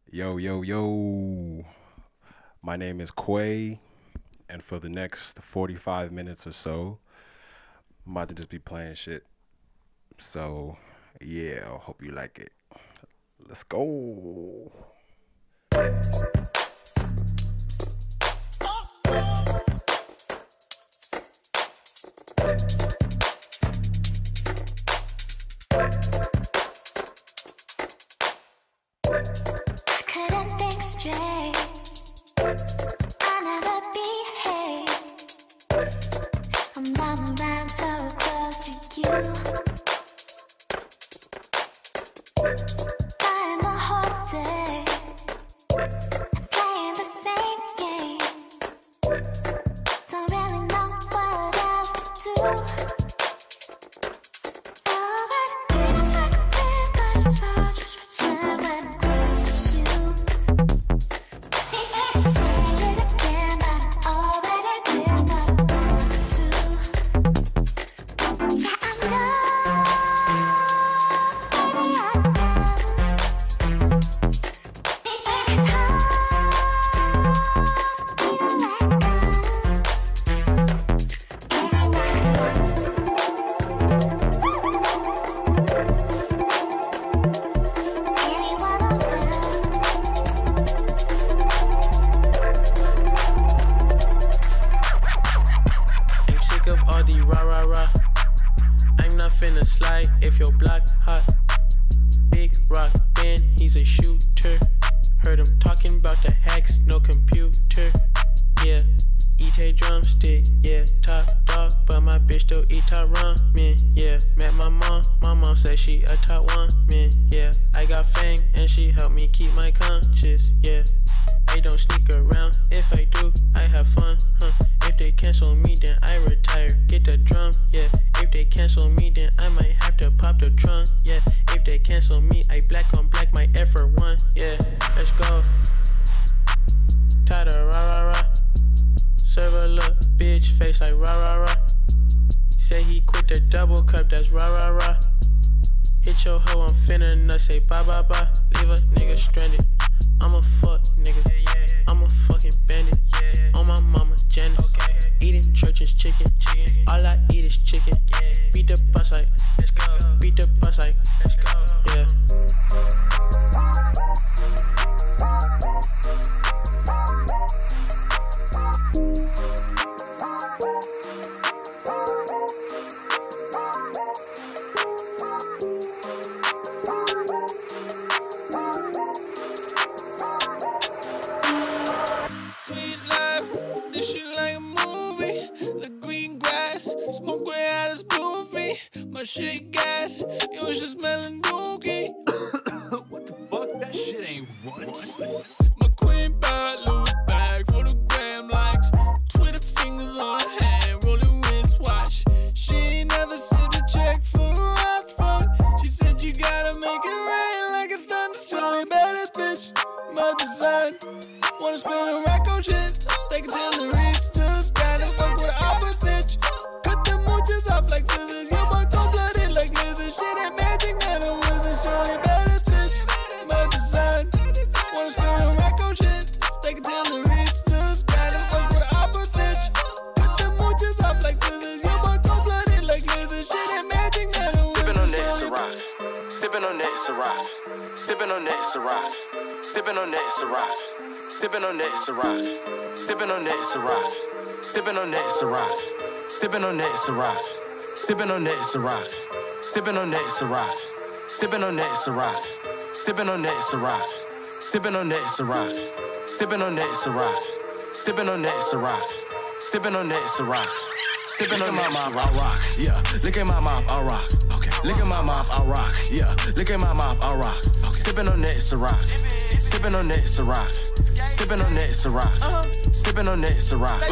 Yo, yo, yo. My name is Quay, and for the next 45 minutes or so, I'm about to just be playing shit. So, yeah, I hope you like it. Let's go. Couldn't think straight. I never behave. I'm bound around so close to you. Flying the whole day. I'm playing the same game. Don't really know what else to do. Oh, but it feels like a bit, but it's all just pretend when I'm close to you. Say it again, but I already did what I wanted to. Yeah, I know, baby, I know. It's I'm sick of all the rah rah rah. I'm not finna slide if your block hot. Big rock, Ben, he's a shooter. Heard him talking about the hacks, no computer. Yeah, eat a drumstick, yeah, top dog, but my bitch still eat top ramen. Yeah, met my mom said she a top woman. Yeah, I got fame and she helped me keep my conscience. Yeah, I don't sneak around. If I do, I have fun. If they cancel me, then I retire. Get the drum. Yeah. If they cancel me, then I might have to pop the trunk. Yeah. If they cancel me, I black on black my effort one. Yeah. Let's go. Tired of rah rah rah. Serve a look, bitch face like rah rah rah. Say he quit the double cup, that's rah rah rah. Hit your hoe, I'm finna nut, say bye bye bye. Leave a nigga stranded. I'm a fuck nigga. I'm a fucking bandit. On my mama Janet. Eating church's chicken. All I eat is chicken. Beat the bus like. Beat the bus like. Yeah. Sweet life, this shit like a movie. The green grass, smoke way out of spoofy. My shit gas, you was just smelling dookie. What the fuck? That shit ain't what? My queen bad Louis bag for the gram likes. Twitter fingers on her hand, rolling wristwatch. She ain't never sent a check for a rock fuck. She said you gotta make it rain like a thunderstorm. Baddest bitch, my design. Wanna spend a rack on shit. They can tell the reach to the sky. Don't fuck with the opposite. Cut the mooches off like scissors. Your boy cold blooded like lizards. Shit ain't magic, not a wizard. Surely baddest bitch, my design. Wanna spend a rack on shit. They can tell the reach to the sky. Don't fuck with the opposite. Cut the mooches off like scissors. Your boy cold blooded like lizards. Shit ain't magic, not a wizard. Sipping on that Ciroc, sipping on that Ciroc, sipping on that Ciroc, sipping on that Ciroc, sipping on that Ciroc, sipping on that Ciroc, sipping on that Ciroc, sipping on that Ciroc, sipping on that Ciroc, sipping on that Ciroc, sipping on that Ciroc, sipping on that Ciroc, sipping on that Ciroc, sipping on that Ciroc, sipping on that Ciroc, sipping on that Ciroc, sipping on that Ciroc. Yeah, look at my mop, I rock. Okay, look at my mop, I rock. Yeah, look at my mop, I rock. Sipping on that Ciroc, sipping on that Ciroc, sipping on that Ciroc, sipping on that Ciroc.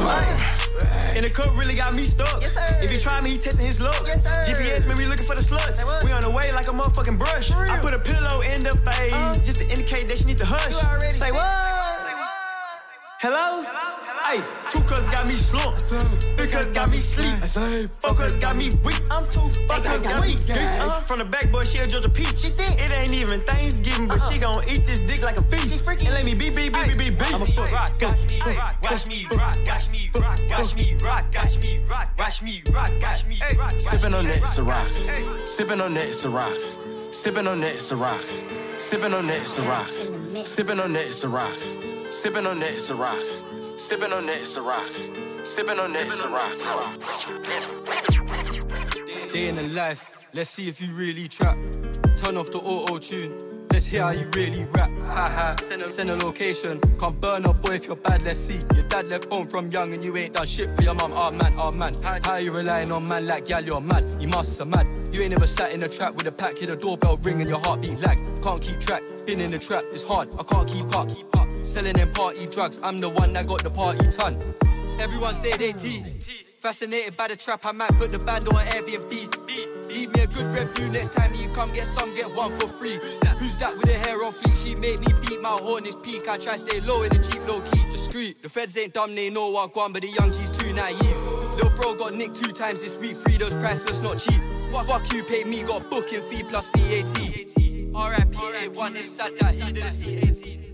And the cook really got me stuck. Yes, sir. If he try me, he testing his luck. Yes, sir. GPS, man, we looking for the sluts. We on the way like a motherfucking brush. For real. I put a pillow in the face just to indicate that she need to hush. You already Say said- what? Hello? Hey, 2 cuz got me slumped. 3 cuz got me sleep. 4 cuz got me weak. I'm too fucking got me geek. From the back, boy, she a Georgia peach. It ain't even Thanksgiving, but she gon' eat this dick like a feast. And let me be. I'm a fuck. Watch me rock, watch me rock, watch me rock, watch me rock, watch me rock, watch me rock. Sipping on that Ciroc, sipping on that Ciroc, sipping on that Ciroc, sipping on that Ciroc, sipping on that Ciroc, sipping on that Ciroc, sipping on that Ciroc, sipping on that Ciroc. Day in the life, let's see if you really trap. Turn off the auto-tune. Let's hear how you really rap. Ha ha. Send a location. Can't burn up, boy, if you're bad, let's see. Your dad left home from young and you ain't done shit for your mum. Oh man. How you relying on man like gal, you're mad. You must have mad. You ain't never sat in a trap with a pack, hear the doorbell ring and your heartbeat lag. Can't keep track. Been in the trap, it's hard. I can't keep up. Selling them party drugs. I'm the one that got the party ton. Everyone say they T. Fascinated by the trap, I might put the band on Airbnb. Leave me a good review next time you come get some, get one for free. Who's that with the hair on fleek? She made me beat my horn, it's peak. I try stay low in the cheap, low key, discreet. The feds ain't dumb, they know what gone, but the young G's too naive. Lil' bro got nicked 2 times this week, free those priceless, not cheap. Fuck you, pay me, got booking fee plus VAT. RIP A1, it's sad that he didn't see 18.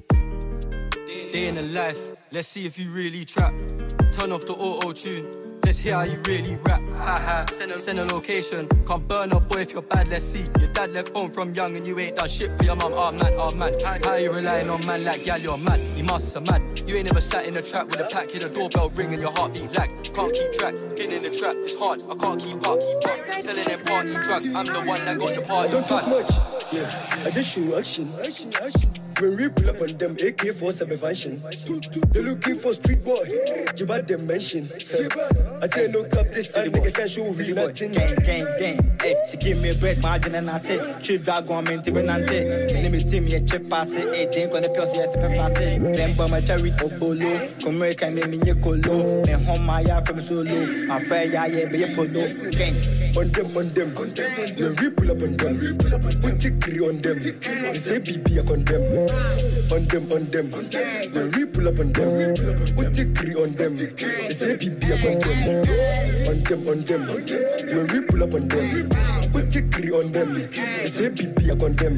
Day in the life, let's see if you really trap. Turn off the auto-tune. Let's hear how you really rap. Ha ha. Send a location. Can't burn up, boy, if you're bad, let's see. Your dad left home from young and you ain't done shit for your mum. Oh man. How you relying on man like gal, you're mad. You must have mad. You ain't never sat in a trap with a pack, hear the doorbell ring and your heartbeat lag. Can't keep track. Getting in the trap, it's hard. I can't keep up. Selling them party drugs. I'm the one that got the party. I don't talk much. Yeah, I just show action. When we pull up on them, AK-47 function. They looking for street boy. You bad them mention. I tell no cap this and niggas can't show really nothing. Gang. Hey, she give me a breast margin and I take. Trip that government even and take. Name is Timmy, a chip pass it. Hey, drink on the pills, yes, a fast it. Then bomb a cherry polo. American name in your colo. Then home my yard from solo. I'm fair, yeah, be a polo. Gang. On them. When we pull up on them, put tickry on them. They say BB I condemn. On them. When we pull up on them, put tickry on them. They say BB I condemn. On them. When we pull up on them, put tickry on them. They say BB I condemn.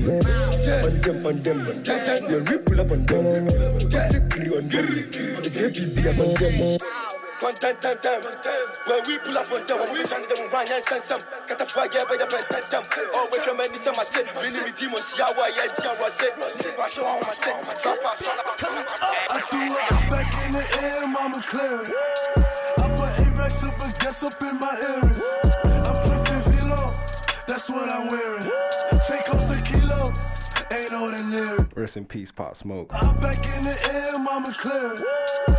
On them. When we pull up on them, put tickry on them. They say BB I condemn. One time. When we pull up on them, we trying to them run and send some. Got a fire by the pen. Always from any time I said, really me demon, Shawa, yeah, Shawa said, wash on my tent, my drop off. I threw it back in the air, mama clear it. I put A-Rex up and guess up in my earrings. I'm drinking Velo, that's what I'm wearing. Take off the kilo, ain't ordinary. Rest in peace, Pop Smoke. I'm back in the air, mama clear it.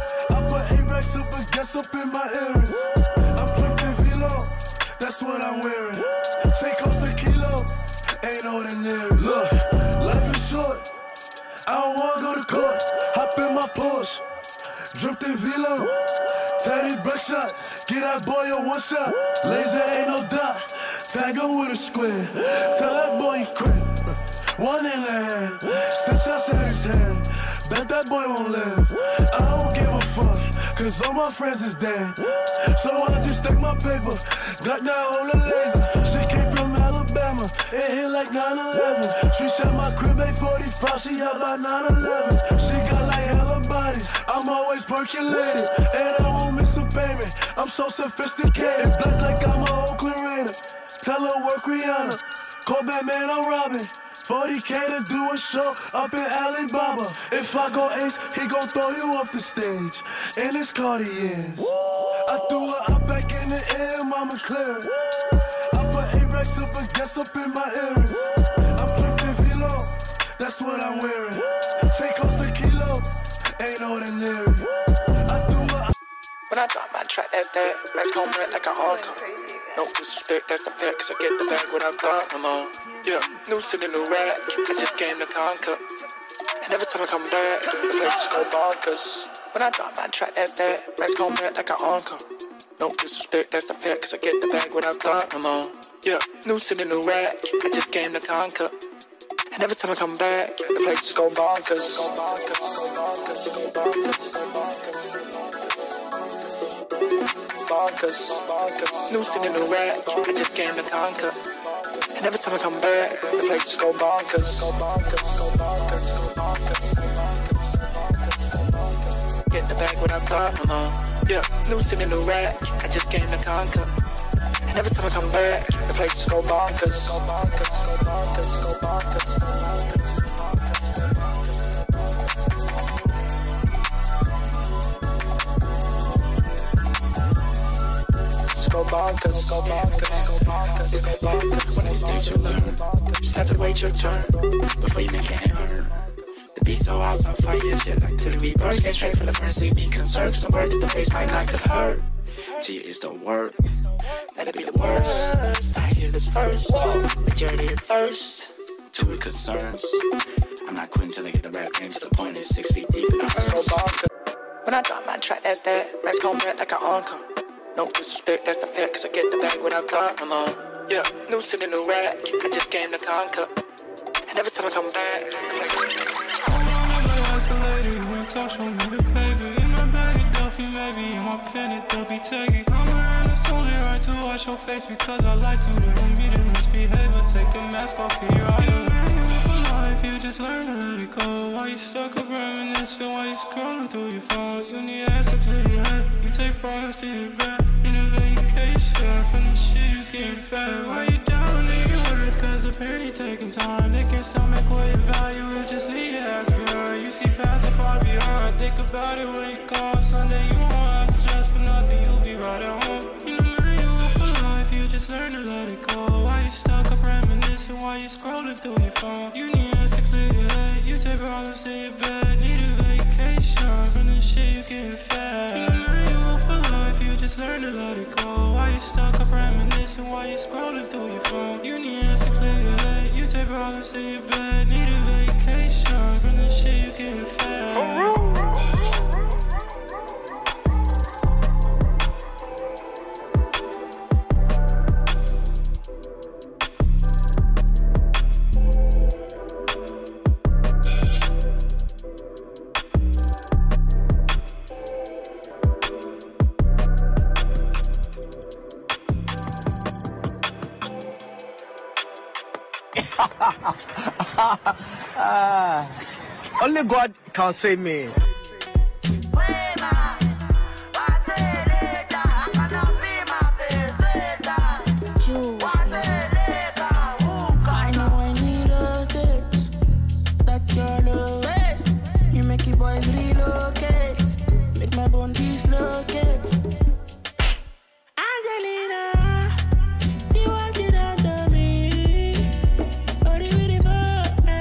Racks up and guess up in my earrings. I'm drinking Velo, that's what I'm wearing. Take off the kilo, ain't ordinary. Look, life is short, I don't wanna go to court. Hop in my Porsche, dripped in Velo. Teddy Blackshot, get that boy a one shot. Laser ain't no dot, tag him with a square. Tell that boy he quit, 1 in the hand. 6 shots in his hand, bet that boy won't live. I don't give a fuck, cause all my friends is dead. So I just stack my paper, Glock 9 hold a laser. She came from Alabama, it hit like 9/11. She shot my crib 845, she out by 9/11. She got like hella bodies, I'm always percolated. And I won't miss a payment, I'm so sophisticated. Black like I'm a Oakland Raider, tell her work Rihanna. Call Batman, I'm robbing. 40K to do a show up in Alibaba. If I go ace, he gon' throw you off the stage. And it's Cartiers. I threw her up back in the air, mama clear it. I put A-Rex up and guess up in my earrings. I'm drinking Velo, that's what I'm wearing. Take off the kilo, ain't ordinary. I threw her up. When I drop my track, that's that. Max gon' break like an encore. No disrespect, that's a fact, cause I get the bag without thought, I'm on. Yeah, new city, new rack, I just came to conquer. And every time I come back, the place go bonkers. When I drop my track, that's that. Max gon' break like an encore. No disrespect, that's a fact, cause I get the bag without thought, I'm on. Yeah, new city, new rack, I just came to conquer. And every time I come back, the place go bonkers. Bonkers. New city, new rack, I just came to conquer. And And every time I come back, the place just go bonkers. Get the bag what I thought, yeah, loose in the new rack, I just came to conquer. And every time I come back, the place just go bonkers. Go bonkers. One of these days you'll learn. Just have to wait your turn before you make it earn. The beat so hot, on fire, shit like to the rebirth. Get straight from the furnace, leave me concerned. Cause I'm worried that the bass might knock to the hurt. To you is the work, that'll be the worst. I hear this first, majority at first. Two are concerns. I'm not quitting till I get the rap game to the point it's 6 feet deep in the earth. When I drop my track, that's that. Racks come back like an encore. No disrespect, that's a fact, cause I get the bag without thought, yeah, noose in the new rack, I just came to conquer. And every time I come back, I'm like, ask the lady when talk, show me the paper. In my bag of Duffy, maybe in my pen, it don't be taking. I'm around, it's only right to watch your face because I like to. The immediate misbehave, but take the mask off, can you ride a manual for life? You just learn to let it go. Why you stuck up reminiscing, why you scrolling through your phone? You need answer to your head, you take progress to your back. In a vacation, from the shit you getting fat. Why you down in your worth? Cause the penny taking time. They can stomach what your value is, just leave it as we are. You see past it far beyond. Think about it when you call up Sunday. You won't have to stress for nothing, you'll be right at home. In the manual for life, you just learn to let it go. Why you stuck up reminiscing, why you scrolling through your phone? You need answer to clear your head, you take problems to your bed. Need a vacation, from the shit you getting fat. In the manual for life, you just learn to let it go. Why you stuck up reminiscing, why you scrolling through your phone? You need answer to clear your head, you take problems to your bed. Need a vacation, from the shit you getting fat. Only God can save me. I know I need a taste. That you're the best. You make your boys relocate. Make my bone dislocate. Angelina, see what you done to me. Oh, the beautiful,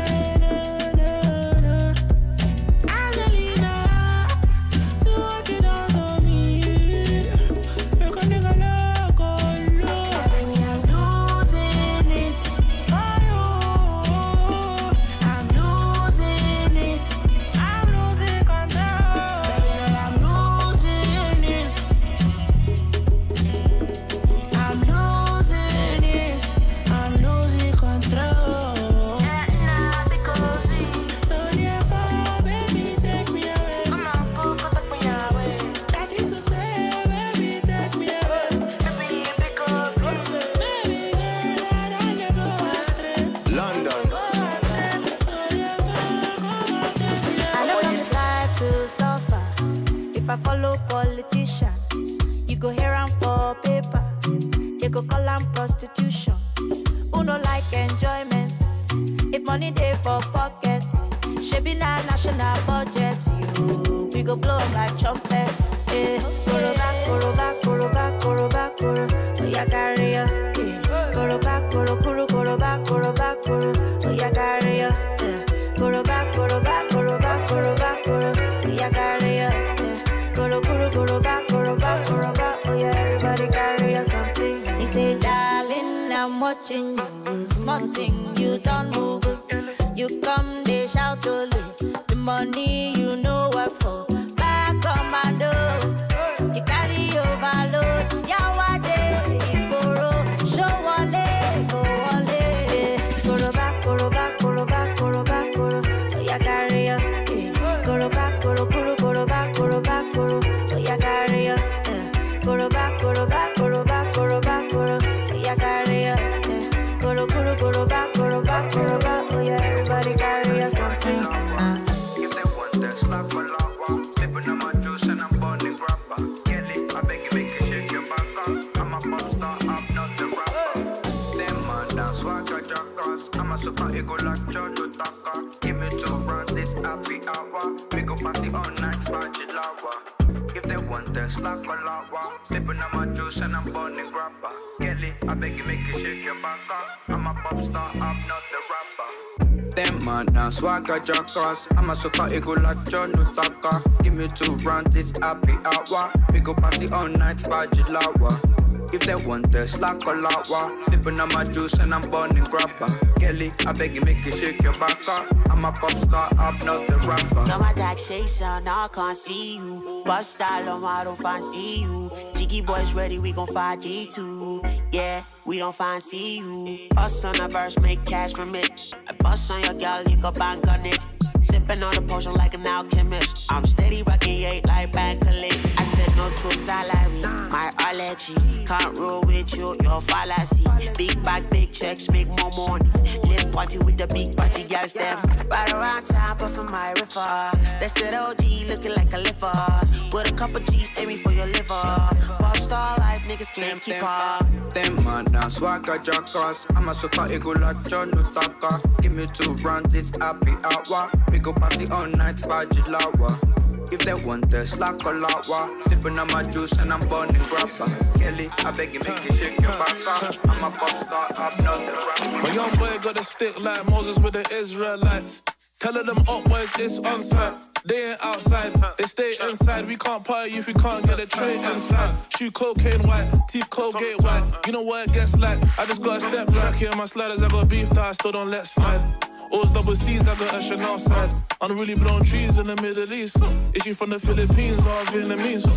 Angelina, see what you done to me. You can take a look, oh Lord. Yeah, baby, I'm losing it. I'm losing it. I'm losing control. Baby girl, I'm losing it. I'm losing it. I'm losing control. Because don't you ever, baby, take me away. Come on, go take me away. Nothing to say, baby, take me away. Baby, because baby girl, I don't go astray. London. I know this life to suffer. If I follow politician, you go here and for paper. They go call am prostitution. Who no like enjoyment? If money dey for pocket, shebi na national budget. You we go blow 'em like trumpet. Koroba, koroba, koroba, koroba, koro. Oh yeah, carry ya. Koroba, koro, koro, koroba, koroba, koro. Oh yeah, carry ya. Koroba, koroba, koroba, koroba, koro. Oh yeah, carry ya. Koro, koro, koroba, koroba, koroba. Oh yeah, everybody carry ya something. He say, darling, I'm watching you. Small thing, you don't move. You come, they shout only. The money you know work for. Back commando. You carry overload. Yawade, Igboro. Show wale, go wale. Koroba, koroba, koroba, koroba, koro. Oh yeah, carry ya. Koroba, koro, koro, koroba, koroba, koro. Oh yeah, carry ya. Koroba, koroba, koroba, koroba, koro. Oh yeah, carry ya. Koro, koro, go back, go back, go back. Oh yeah, everybody carry us something. If they want that slack for lava, sipping on my juice and I'm burning grappa. Kelly, I beg you make it shake your back up. I'm a pop star, I'm not the rapper. Them man dance swagger jackers. I'm a super ego like John Utaka. Give me 2 rounds, this happy hour. We go party all night, party lava. If they want that slack or lava, sipping on my juice and I'm burning grappa. Kelly, I beg you make it shake your back up. I'm a pop star, I'm not the rapper. Them man now swagger jackers. I'm a super ego like John Utaka. Give me 2 rounds, it's happy hour. We go party all night, party lava. If they want the slack or lava, sipping on my juice and I'm burning grappa. Kelly, I beg you make it shake your back up. I'm a pop star, I'm not the rapper. Got my taxation, now I can't see you. Bust style on I don't fancy you. Jiggy boys ready, we gon' 5G2. Yeah, we don't fancy you. Us on a verse, make cash from it. I bust on your girl, you can bank on it. Sipping on the potion like an alchemist. I'm steady rocking 8 like Bankalit. I said no to salary, my allergy. Can't roll with you, your fallacy. Big bag, big checks, make more money. Let's party with the big party girls, them. Right around town, puffin' my river. That's that OG looking like a liver. With a couple G's aiming for your liver. Pop star life, niggas can't keep up. Them man now swagger jackers. I'm a super ego like John Utaka. Give me 2 rounds, it's happy hour. We go party all night, party lava. If they want the slack or lava, sipping on my juice and I'm burning grappa. Kelly, I beg you make it shake your back up. I'm a pop star, I'm not the rapper. My young boy got a stick like Moses with the Israelites. Tell them up boys it's on site. They ain't outside, they stay inside. We can't party if we can't get a tray inside. Shoe cocaine white, teeth Colgate white. You know what it gets like. I just got a step back here, my sliders I got beef that I still don't let slide. Always double C's, I got a Chanel side. Unruly blown trees in the Middle East. Is she from the Philippines or Vietnamese?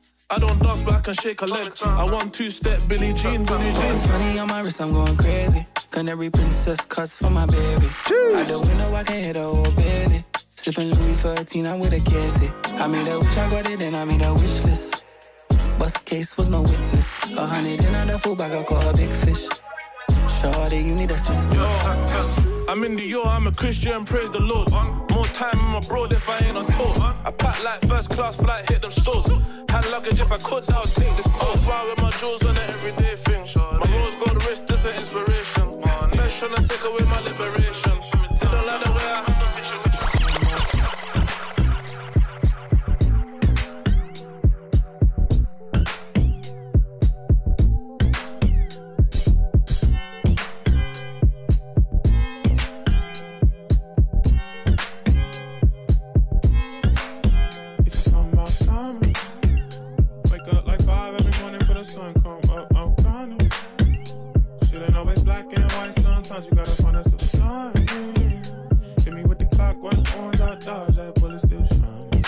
I don't dance, but I can shake a leg. I want 2-step Billie Jean, Billie Jean. Money on my wrist, I'm going crazy. Canary princess cuts for my baby. Out the window, I can hit a whole baby. Sipping Louis 13, I'm with a cassie. I made a wish, I got it, and I made a wish list. Bust case was no witness. 100 in on the full bag, I caught a big fish. Shorty, you need assistance. I'm in the yo, I'm a Christian, praise the Lord. More time in my bro if I ain't on tour. I pack like first class flight, hit them stores. Hand luggage if I could, I would take this course. Fly with my jewels on an everyday thing. My rose gold wrist, this an inspiration. Fresh tryna take away my liberation. Tell the ladder where I handle situations. You gotta find us a sign. Hit me with the clockwork orange, I dodge, that bullet still shining.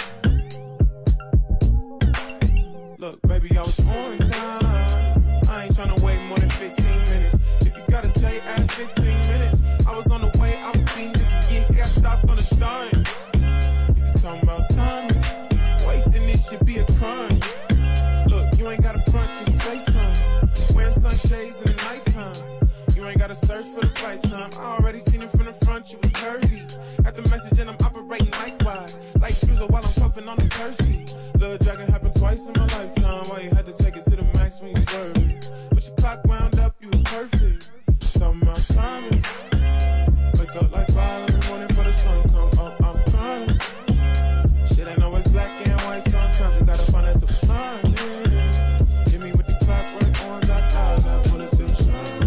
Look, baby, I was on time. I ain't tryna wait more than 15 minutes. If you got a J, add 15 minutes. I was on the way, I was seen just to get here. I stopped on the starting. If you talking about timing, wasting this should be a crime. Look, you ain't gotta front, just say something. Wearing sunshades in the nighttime. You ain't gotta search for the right time. I already seen it from the front, you was curvy. At the message and I'm operating likewise. Like Drizzle while I'm puffing on the Percy. Little dragon happened twice in my lifetime. Why you had to take it to the max when you swerved it? With your clock wound up, you was perfect. Talking about timing. Wake up like 5 in the morning for the sun come up, I'm crying. Shit ain't always black and white, sometimes you gotta find us a sign. Yeah. Hit me with the clockwork orange, I dodge, that bullet still shine.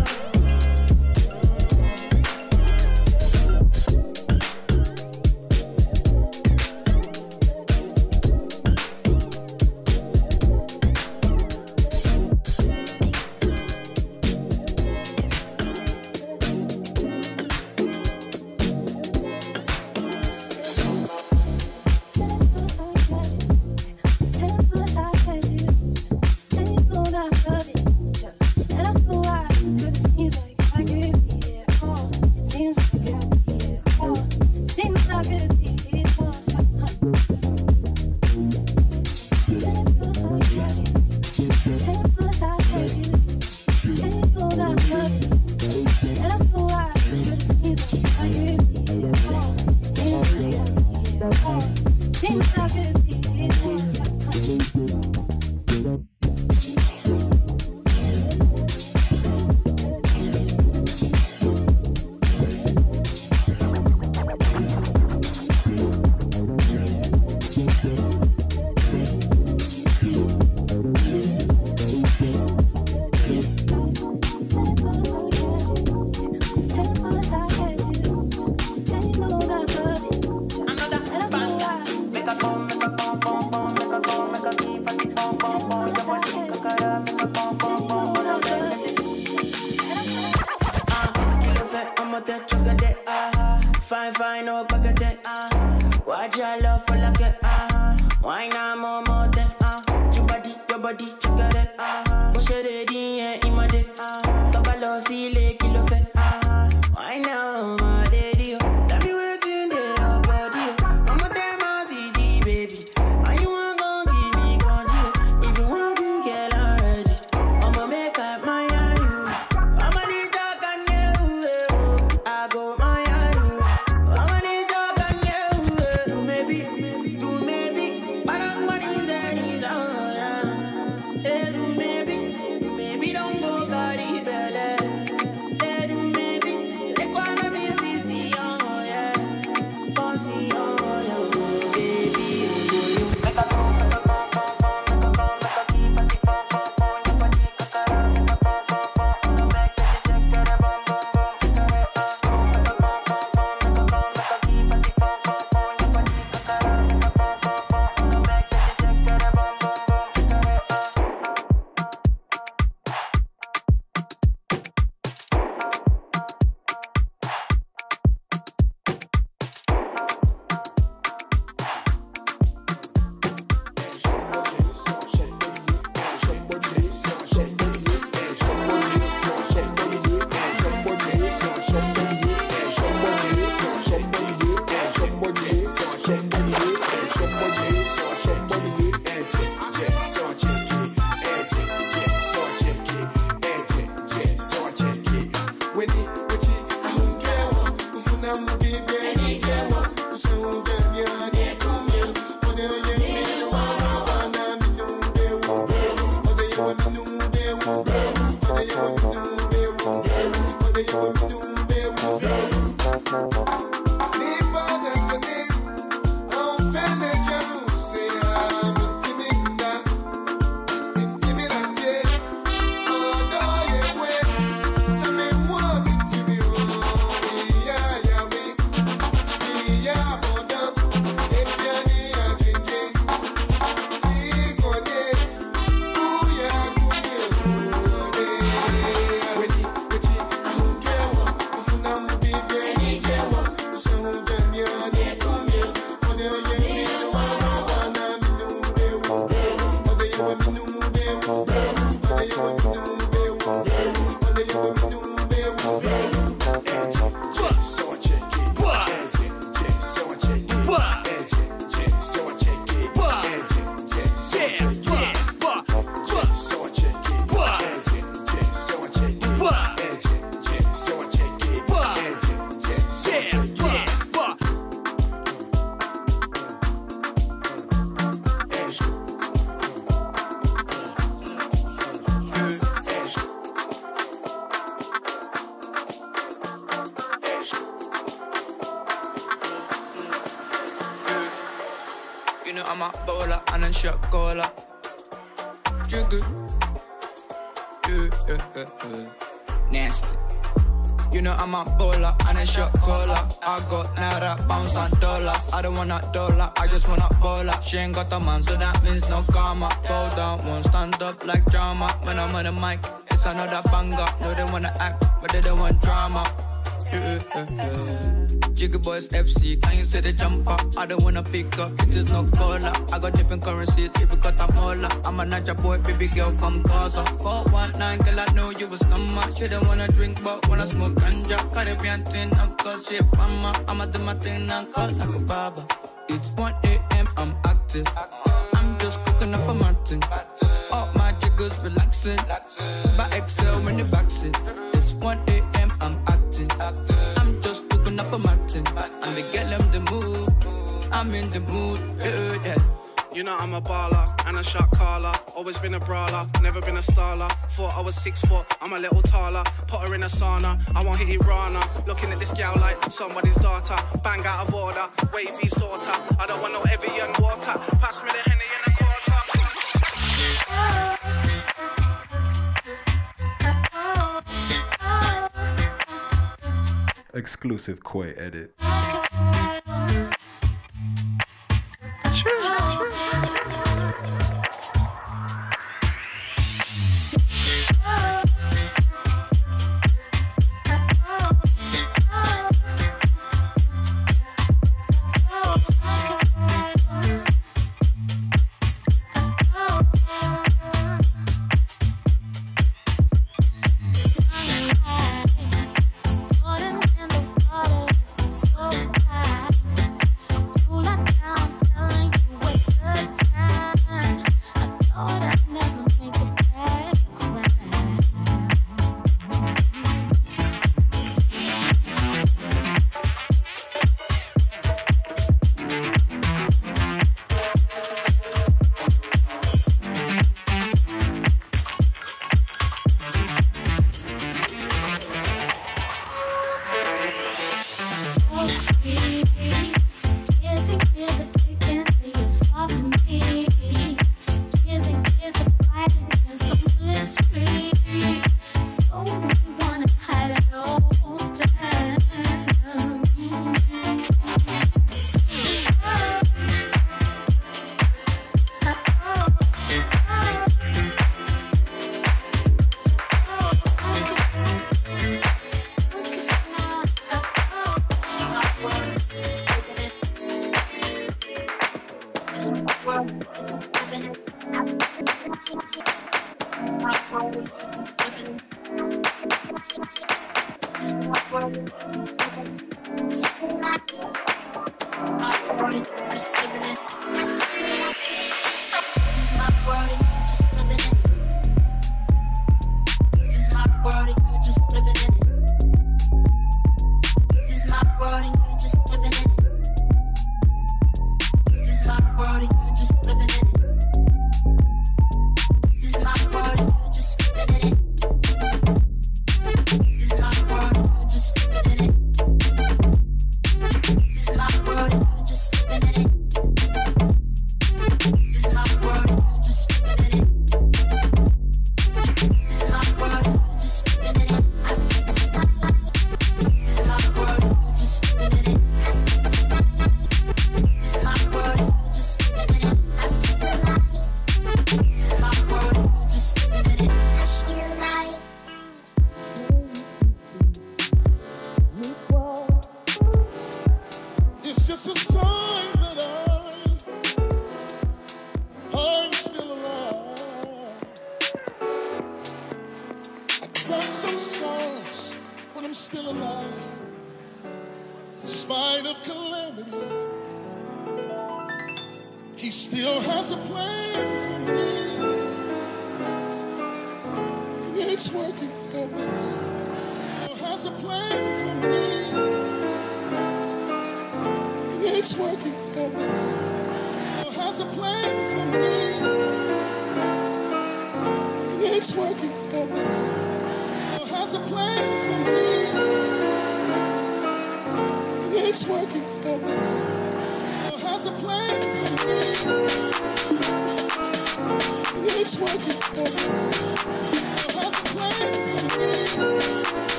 the trigger day, fine, no bugger day, watch your love for like it, why not more day, your body, trigger day, push it ready, in my day, double see le kilo fe, why now, my daddy, tell me what's in there, your body, I'm a damn easy, baby, why you want gon' give me control, if you want to get already, I'ma make up my you, I'ma need talk on you, I go my you, I'ma need talk on you, do maybe, but I'm money that is on, yeah, do maybe, don't go carry belly, do maybe, let one of me see, oh yeah, bossy, oh yeah, baby, make a go. You know I'm a bowler and a shot caller. Jiggle. Nasty. You know I'm a bowler and a shot caller. I got naira, pounds and dollars. I don't want a dollar, I just want a bowler. She ain't got a man, so that means no karma. Fall down, won't stand up like drama. When I'm on the mic, it's another banger. No, they wanna act, but they don't want drama. Jiggy Boys FC, can you say the jumper? I don't wanna pick up, it is no cola. I got different currencies, if you got a mola. I'm a Naija boy, baby girl from Gaza. 419, girl, I know you was scammer. She don't wanna drink, but wanna smoke ganja. Caribbean thing, of course, she a farmer. I'ma do my thing and call like a barber. It's 1 a.m., I'm active. I'm just cooking up a mountain. All my jiggles relaxing. By Excel when the backseat. It's 1 a.m., I'm active. I'm just cooking up a mountain. And they get them the mood. I'm in the mood, yeah. You know I'm a baller and a shot caller. Always been a brawler, never been a starler. Thought I was 6 foot, I'm a little taller. Put her in a sauna, I won't hit it Rana. Looking at this gal like somebody's daughter. Bang out of order, wavy sorter. I don't want no Evian water. Pass me the Henny in a quarter. Exclusive Quay edit.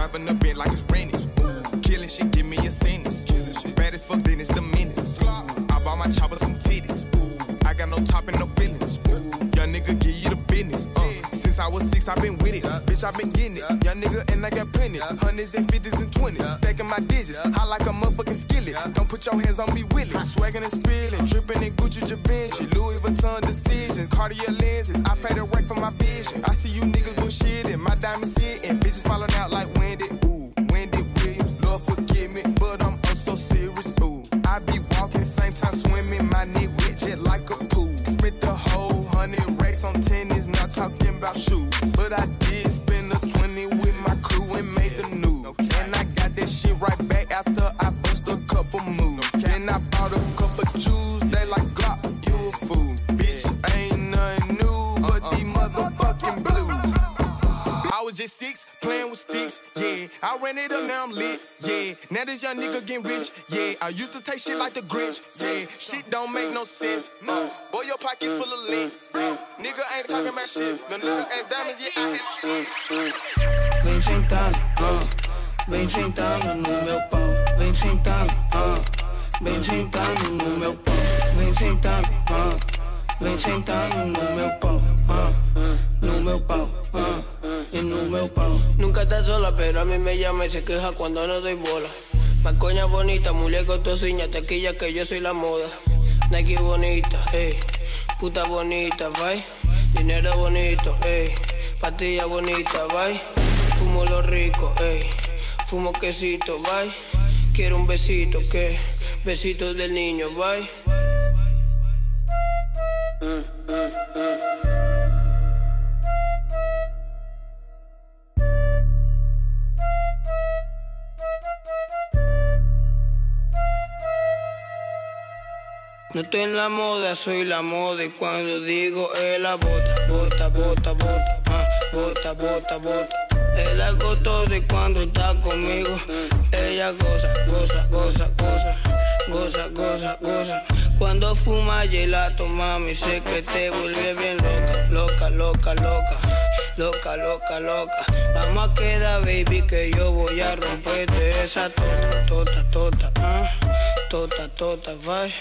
driving the Benz like it's rented. Killing shit, give me a sentence. Bad as fuck, then it's the menace. I bought my chopper some titties. I got no top and no feelings. Young nigga give you the business. Since I was 6, I been with it. Bitch, I been getting it. Young nigga, and I got plenty. 100s and 50s and 20s. Stacking my digits. Hot like a motherfucking skillet. Don't put your hands on me, Willie. Swagging and spilling. Dripping in Gucci, Givenchy. Louis Vuitton decisions. Cartier lenses. I pay the rent for my vision. I see you niggas bullshitting. My diamonds sitting. Bitches falling out like Wendy. Ooh, Wendy Williams. Lord forgive me, but I'm oh so serious. Ooh, I be walking, same time swimming. My knee wet jet like a pool. Spent the whole 100 racks on tennis. Not talking about shoes, but I did spend a 20 with my crew and made the news. And I got that shit right back after I bust a couple moves. Then I bought a couple Jews. They like Glock, you a fool. Bitch, ain't nothing new, but these motherfucking blues. I was just 6, playing with sticks, yeah. I ran it up, now I'm lit, yeah. Now this young nigga getting rich, yeah. I used to take shit like the Grinch, yeah. Shit don't make no sense, boy, your pockets full of lint. Nigga ain't talking about shit. The nigga ass diamonds, yeah, I hit Vem sentando, vem sentando no meu pau. Vem sentando, vem sentando no meu pau. Vem sentando, vem sentando no meu pau. No meu pau, y no meu pau. Nunca está sola, pero a mí me llama y se queja cuando no doy bola. Más coña bonita, muleco tociña, taquilla que yo soy la moda. Nike bonita, ey, puta bonita, bye. Dinero bonito, ey, pastilla bonita, bye. Fumo lo rico, ey, fumo quesito, bye. Quiero un besito, que besito del niño, bye. No estoy en la moda, soy la moda. Y cuando digo la bota, bota, bota, bota, bota, bota, bota. Él hago todo y cuando está conmigo ella goza, goza, goza, goza, goza, goza, goza. Cuando fuma gelato, mami, sé que te vuelve bien loca, loca, loca, loca, loca, loca, loca. Vamos a quedar, baby, que yo voy a romperte esa tota, tota, tota, tota, tota, bye.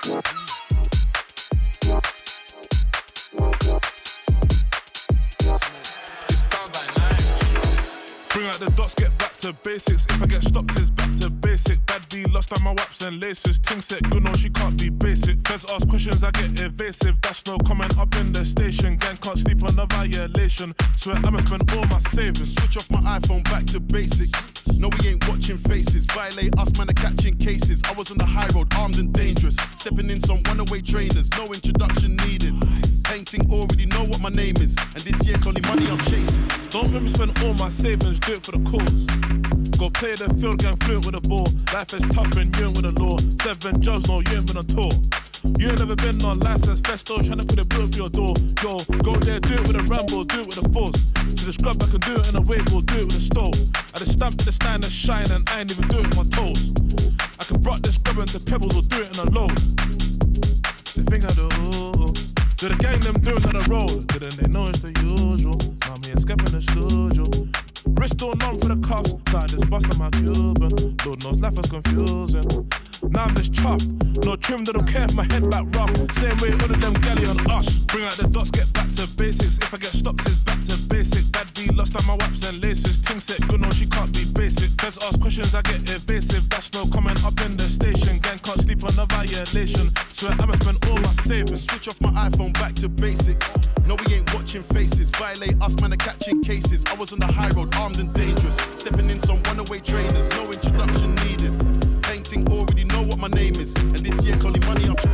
Bring out the dots, get back to basics. If I get stopped, it's back to basic. Bad B lost on my waps and laces. Ting set good, no, she can't be basic. Feds ask questions, I get evasive. That's no comment up in the station. Gang can't sleep on a violation. Swear I'ma spend all my savings. Switch off my iPhone, back to basics. No, we ain't watching faces. Violate us, man, are catching cases. I was on the high road, armed and dangerous. Stepping in some runaway trainers, no introduction needed. Painting already know what my name is. And this year's only money I'm chasing. Don't make me spend all my savings, do it for the cause. Go play the field, gang fluent with the ball. Life is tough and you ain't with the law. 7 jobs, no, you ain't been on tour. You ain't never been on license, festo, tryna put a bill for your door. Yo, go there, do it with a Rambo, do it with a force. To the scrub, I can do it in a wave or do it with a stove. I just stamp the stand and shine and I ain't even do it with my toes. I can rock this scrub into pebbles or do it in a load. They think I do. Do the gang them do it on the road? Didn't they know it's the usual? Now me escaping the studio. Wrist all numb for the cuffs, so I just bust on my Cuban. Lord knows life was confusing. Now I'm just chuffed. No trim, they don't care if my head back rough. Same way all of them galley on us. Bring out the dots, get back to basics. If I get stopped, it's back to basic. Bad B lost on my waps and laces. Ting set good, no, she can't be basic. Feds ask questions, I get evasive. That's no comment up in the station. Gang can't sleep on a violation. Swear I'ma spend all my savings. Switch off my iPhone, back to basics. No, we ain't watching faces. Violate us, man, are catching cases. I was on the high road, armed and dangerous. Stepping in some runaway trainers, no introduction needed. Painting already know what my name is. And this year's only money I'm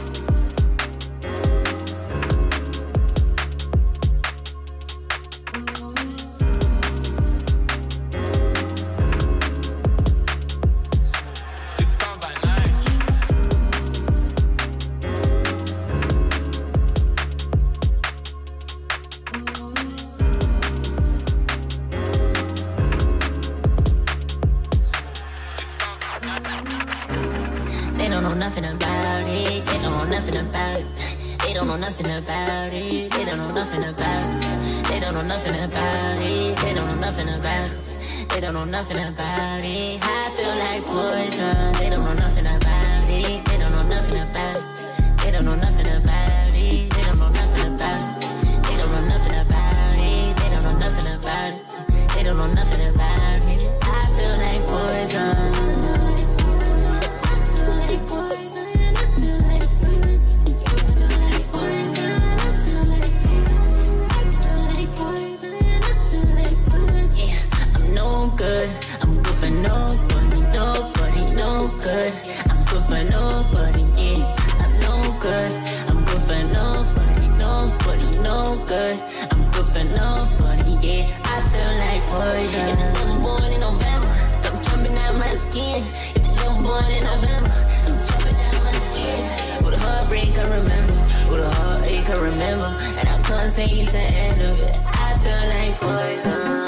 nothing about it. They don't know nothing about it. They don't know nothing about it. They don't know nothing about it. They don't know nothing about it. They don't know nothing about it. They don't know nothing about it. I feel like poison. They don't know nothing about it. They don't know nothing about it. They don't know nothing about it. They don't know nothing about it. They don't know nothing about it. They don't know nothing about it. They don't know nothing about it. I feel like poison. I'm good for nobody, nobody, no good. I'm good for nobody, yeah. I'm no good. I'm good for nobody, nobody, no good. I'm good for nobody, yeah. I feel like poison. If the devil born in November, I'm jumping out my skin. If the devil born in November, I'm jumping out my skin. With a heartbreak, I remember. With a heartache, I remember. And I can't say it's the end of it. I feel like poison.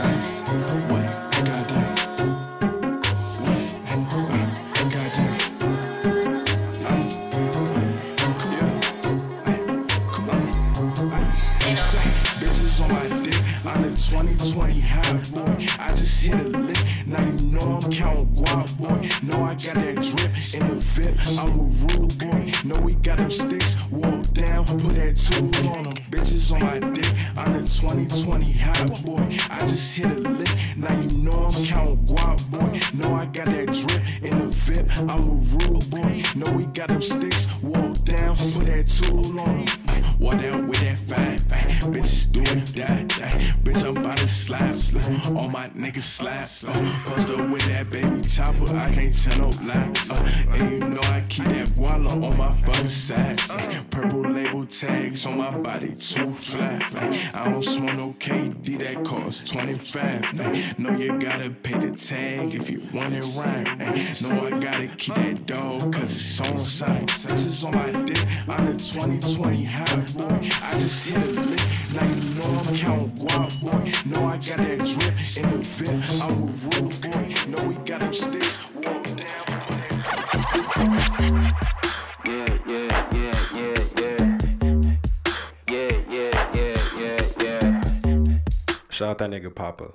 I just hit a lick, now you know I'm counting guap, boy. Know I got that drip in the VIP, I'm with Rude Boy. Know we got them sticks, walk down, put that tool on them. Bitches on my dick, I'm the 2020 hot boy. I just hit a lick, now you know I'm counting guap, boy. Know I got that drip in the VIP, I'm with Rude Boy. Know we got them sticks, walk down, put that tool on them. Walk down with that fine, bitches do it, die. Bitch, I'm about to slide. All my niggas slap. Post up with that baby chopper, I can't tell no lies. And you know I keep that guala on my fucking side. Purple label tags on my body, too fly. I don't smoke no KD, that costs 25. Know you gotta pay the tag if you want it right. Know I gotta keep that dog, cause it's on site. Bitches on my dick, I'm the 2020 hot boy. I just hit a lick, now you know I'm counting guap, boy. Know I got that drip in the VIP, I'm with Rude Boy. Know we got them sticks, walk down, put that. Shout out that nigga Papa.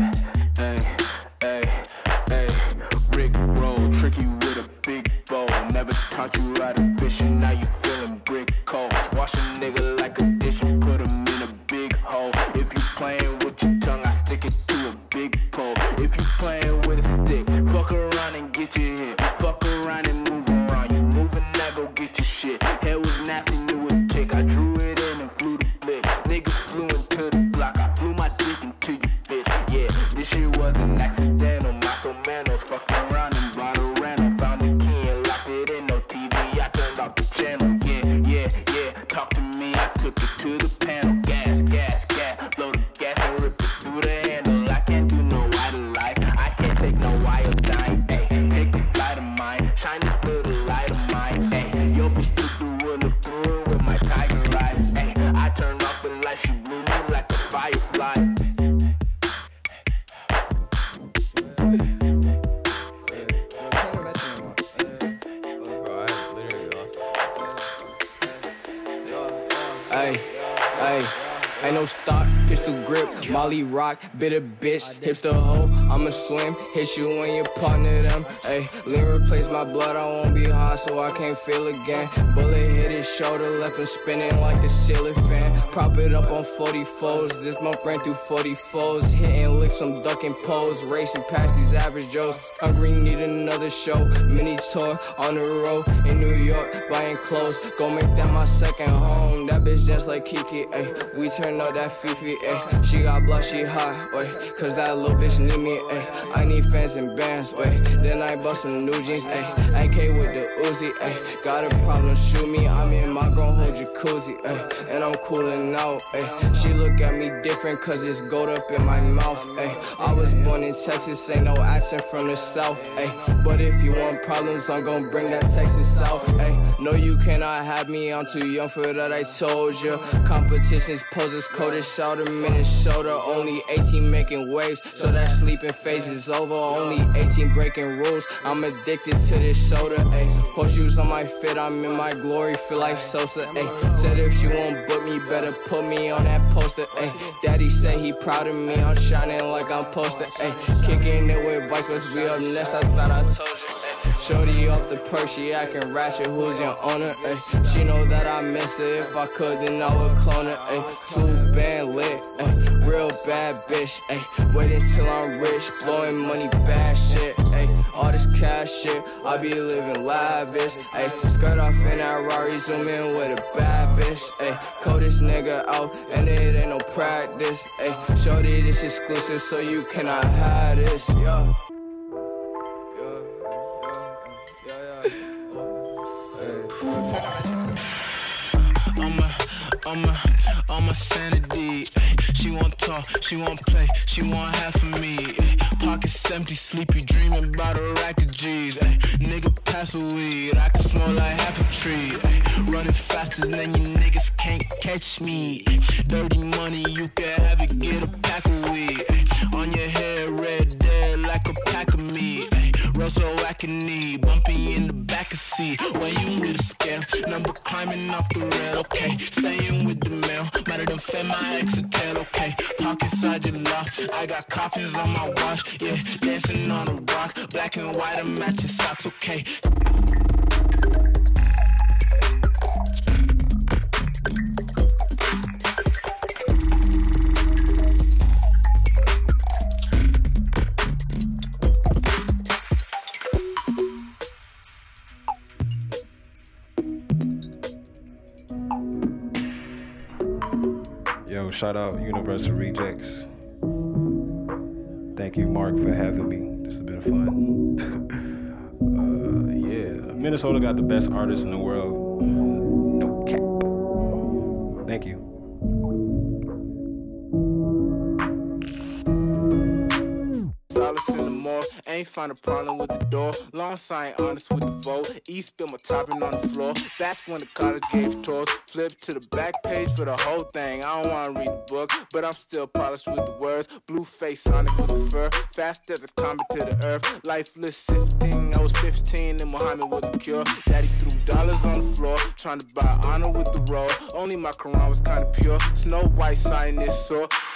Hey, Rick roll, tricky with a big bow. Never taught you how to fish and now you feeling brick cold. Wash a nigga like a dish and put him in a big hole. If you playing with your tongue, I stick it to a big pole. If you playing with a stick, fuck around and get your hit. Fuck around and move around. You moving, now go get your shit. Hair was nasty, knew a tick. I drew it in and flew the blick. Niggas flew into the block. I flew my dick into you, bitch. Yeah, this shit wasn't accidental. Muscle manos fucking around and bought a rental. Found the key and locked it in. No TV, I turned off the channel. Yeah. Talk to me, I took it to the panel. Gas. Blow the gas and rip it through the handle. I can't do no white life. I can't take no iodine. Ayy, take the flight of mine. Shine this little light of mine. Ayy, yo bitch took the wood, look through it with my tiger eyes. Ayy, I turned off the light, she blew me like a firefly. Ay, ain't no stock, pistol grip, Molly rock, bitter bitch, hipster hoe, I'ma swim, hit you when you partner them. Ay, lean replace my blood, I won't be hot so I can't feel again. Bullet hit his shoulder, left him spinning like a ceiling fan. Prop it up on 44s, this month ran through 44s. Hitting licks, I'm ducking poles, racing past these average Joes. Hungry, need another show, mini tour on the road in New York, buying clothes. Go make that my second home, that bitch just like Kiki, ayy. We turn up that Fifi, ayy. She got blood, she hot, ayy. Cause that little bitch need me, ayy. I need fans and bands, ayy. Then I bust some new jeans, ayy. AK with the Uzi, ayy. Got a problem, shoot me. I'm in my grown whole jacuzzi, ayy. And I'm cooling out, ayy. She look at me different cause it's gold up in my mouth, ayy. I was born in Texas, ain't no accent from the south, ayy. But if you want problems, I'm gon' bring that Texas out, ayy. No, you cannot have me, I'm too young for that, I told you. Competitions, poses, coated shoulder, Minnesota. Only 18 making waves, so that sleeping phase is over. Only 18 breaking rules, I'm addicted to this soda, ayy. Horseshoes on my fit, I'm in my glory, feel like Sosa, ayy. Said if she won't book me, better put me on that poster, ayy. Daddy say he proud of me, I'm shining like I'm posted, ayy. Kicking it with Vice, but we up next, I thought I told you. Shorty off the perk, she acting ratchet, who's your owner, ayy? She know that I miss her, if I could then I would clone her, ayy. 2 band lit, ayy. Real bad bitch, ayy. Wait until I'm rich, blowing money, bad shit, ayy. All this cash shit, I be living lavish, ayy. Skirt off in that Rari, zoom in with a bad bitch, ayy. Call this nigga out, and it ain't no practice, ayy. Shorty, this exclusive, so you cannot have this, yeah. On my sanity, she won't talk, she won't play, she want half of me. Pockets empty, sleepy, dreaming about a rack of G's. Nigga pass a weed, I can smell like half a tree. Running faster than you niggas can't catch me. Dirty money, you can have it, get a pack of weed. On your head, red dead like a pack of meat. Real so I can need, bumpy in the back of seat. When you with a scale, number climbing off the rail, okay. Staying with the mail, matter than fed my ex a tail, okay. Talk inside your law, I got coffins on my watch, yeah. Dancing on the rock, black and white, I'm matching socks, okay. Yo, shout out Universal Rejects. Thank you, Mark, for having me. This has been fun. Yeah, Minnesota got the best artists in the world. No cap. Thank you. Solace in the mall, ain't find a problem with the door. Long sign, honest with the vote. East spill my topping on the floor. Back when the college gave tours. Flip to the back page for the whole thing. I don't wanna read the book, but I'm still polished with the words. Blue face, Sonic with the fur. Fast as a comet to the earth. Lifeless sifting. I was 15 and Muhammad was the cure. Daddy threw dollars on the floor, trying to buy honor with the roll. Only my Quran was kinda pure. Snow White sign this sore.